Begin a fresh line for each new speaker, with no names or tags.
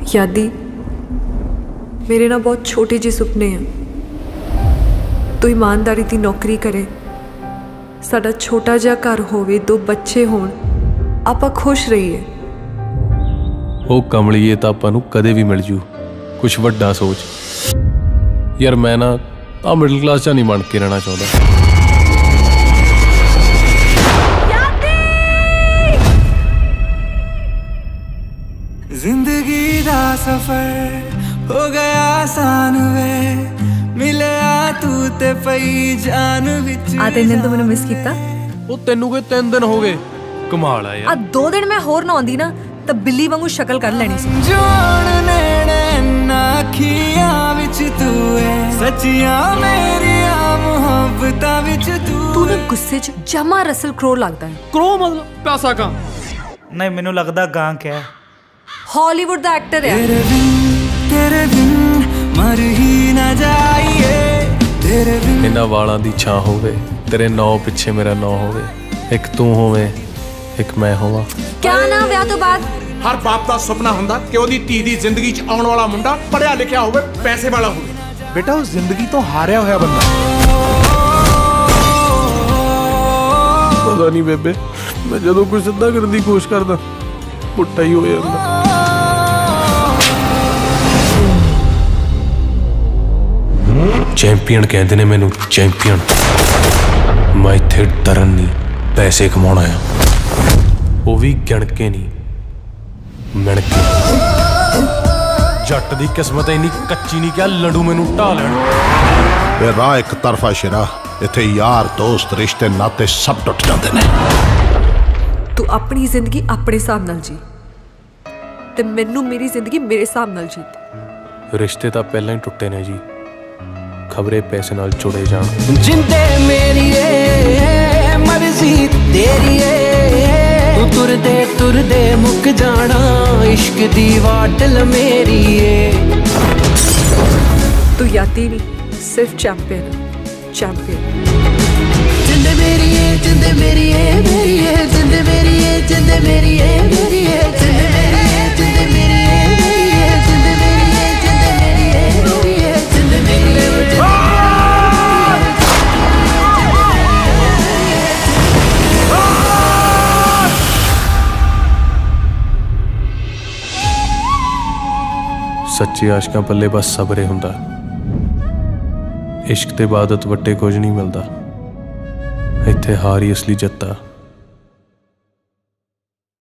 यादी मेरे ना बहुत छोटे जे सुपने हैं। तू ईमानदारी दी नौकरी करे, साडा छोटा जिहा घर होवे, 2 बच्चे होण, आपां खुश रहीए।
ओ कमलिए तां आपां नूं कदे भी मिल जू, कुछ वड्डा सोच। यार मैं ना आ मिडल क्लास चा नहीं बन के रहना चाहता।
जिंदगी दा सफर हो गया आसान वे, मिले तू ते पई जान विच।
आ 3 दिन तो मैंने मिस कीता।
ओ तेनू के 3 दिन हो गए, कमाल है यार।
2 दिन मैं होर ना आंदी ना तो बिल्ली वांगू शक्ल कर लेनी सी।
जोन नेड़े ना अखियां विच तू है, सच्चियां मेरियां मुहब्बतां विच
तू ना गुस्से च जमा रसल क्रो लगदा है।
क्रो मतलब पैसा का
नहीं, मैनू लगदा गां क्या
हॉलीवुड दा एक्टर है।
तेरे बिन मर ही ना जाइए, तेरे बिन।
इन्हां वालां दी छां होवे, तेरे नौ पिछे मेरा नौ होवे, एक तू होवे एक मैं होवां।
क्या ना ब्याह तो बाद
हर बाप का सुपना हुंदा कि ओदी धी दी जिंदगी च आउण वाला मुंडा पढ़िया लिखिया होवे, पैसे वाला होवे। बेटा उस जिंदगी तो हारिया होया बंदा।
पता नहीं बेबे, मैं जदों कुछ सिद्धा करने दी कोशिश करदा पुट्टा ही हो जांदा। चैंपियन कहते ने मैनू, चैंपियन। मैं इत्थे डरन नहीं, पैसे कमाउणा आ, वो भी गिण के नहीं, मिण के। जट दी किस्मत इन्नी कच्ची नहीं क्या लंडू मैनू ढा लैण।
राह एक तरफा शिरा, इत्थे यार दोस्त रिश्ते नाते सब टुट जाते ने।
तू अपनी जिंदगी अपने हिसाब नाल जी ते मैनू मेरी जिंदगी मेरे हिसाब नाल जी।
रिश्ते तां पहलां ही टुटे ने जी, खबरे पैसे नाल जुड़े जान।
जिंदे मेरिये मर्जी तेरी है, तू तुरदे मुक जाना, इश्क दी वाटल मेरी है।
तू यादी नहीं, सिर्फ चैंपियन, चैंपियन।
जिंदे मेरिये, जिंदे मेरिये, मेरिये, जिंदे मेरिये, जिंदे मेरिये, मेरिये, जिंदे मेरिये, जिंदे मेरिये, मेरिये, जिंदे मेरिये, जिंदे मेरिये, मेरिये, जिंदे मेरिये।
सच्चे आशिकां पल्ले बस सब्र हुंदा, इश्क ते इबादत वट्टे कुछ नहीं मिलदा। इत्थे हार ही असली जत्ता।